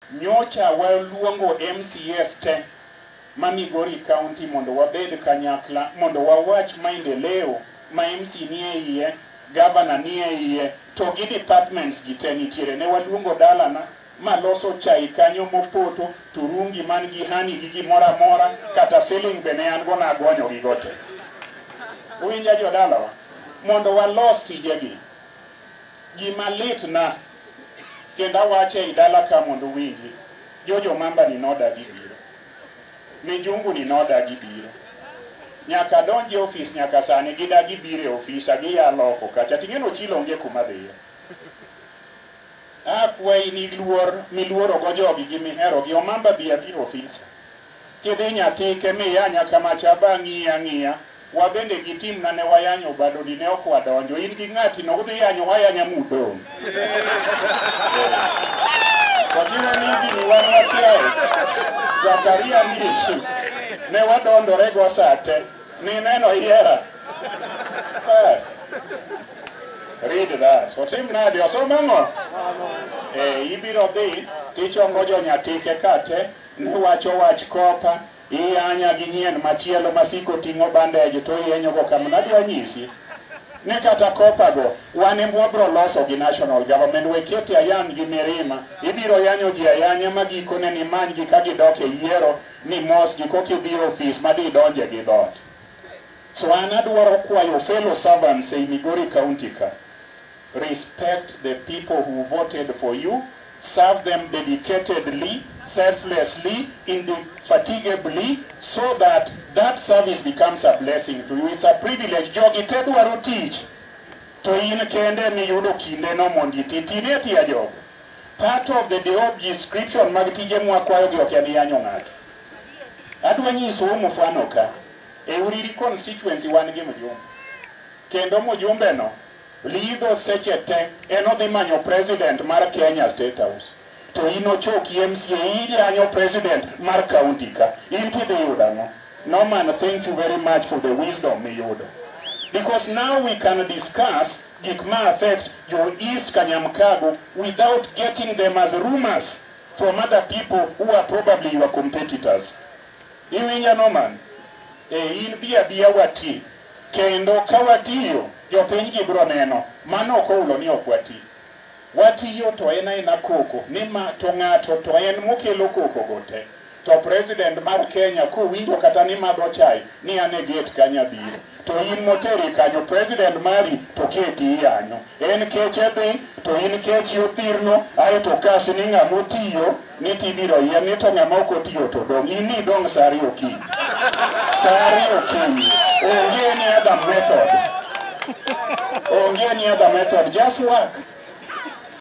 nyocha waluongo MCS te ma Migori County mondo wabed kanyakla mondo wawach maendeleo ma MC nie iye, governor nie iye, to gi departments gi te nitiere. Ne waluongo dalana ma loso chai kanyo mopoto, turungi man gi hani gi gimora mora, kata ceiling be ne an go na gonyo gi gote. Uwinja jodalawa mondo walos tijegi. Gima lit na kenda wache idala ka mondo winji, Jojo Omamba ni nodagi biro, Mijungu ni nodagi biro, nyaka donji ofis nyaka sani gidagi biro e ofisa gi ya loko kacha ting'eno chilo onge kuma dhiyo. Akwai ni luor miluoro go jogi gi mihero gi Omamba biya biro ofisa kidhi nyatike miya nyaka machaba ng'iya wabende gi tim na ne wayanyo bado ni ne ok wadonjo, in gi ng'ati no udhi yanyo wayanya mudong. Wasino ni gini wan wakiae Zakaria ni ne wadondore go sate ni neno hiera. Yes. Read that. Otim nadi osomango? Ibiro dhi tichongo jo nyatike kate ne wacho wach kopa iyanya gi nyien machielo masiko ting'o bandeje to yenyo go kama nadwa nyisi ne kata kopa go wan mwabro loso gi national government weketi ayan gi mirima ibiro yanyo ji ayanya magiko ne ni many gi ka gidoke yiero ni mos gi koki biro office madi donje gi dot. So anadwaro kwayo fellow servants in Migori County ka, respect the people who voted for you, serve them dedicatedly, selflessly, indefatigably, so that that service becomes a blessing to you. It's a privilege. Jogi tedwaro tich to in kende miyudo kinde no mondi titine tia jogo. Part of the job description mag tije mwakwayo gi okiani yanyo ng'ato. Adwa nyiso mfano ka e Uriri constituency wan gi Mijungu. Kendo mjumbe no lidho seche te eno dhi manyo president mar Kenya State House. To ino choki MCA yanyo president mar county ka. Inti de yudano. No man, thank you very much for the wisdom me yudo. Because now we can discuss gikma affect your East Kanyamkago without getting them as rumors from other people who are probably your competitors. Iwinya no man. In biya wati. Kendo kawatiyo jopiny gibro neno mano koulo ni okwati watiyo to ena koko nima to ng'ato to en mokelo koko gote to president mar Kenya kuwinjo kata ni madho chai ni ane gate kanya biro to in moteri kanyo president mari to keti yanyo en keche dhi to in kechi othirno ae to kasi ni ng'amo tiyo ni tibiro yien ni to ng'ama ok otiyo to dong in ni dong sari okinyi onge any other method. Onge any other method, just work.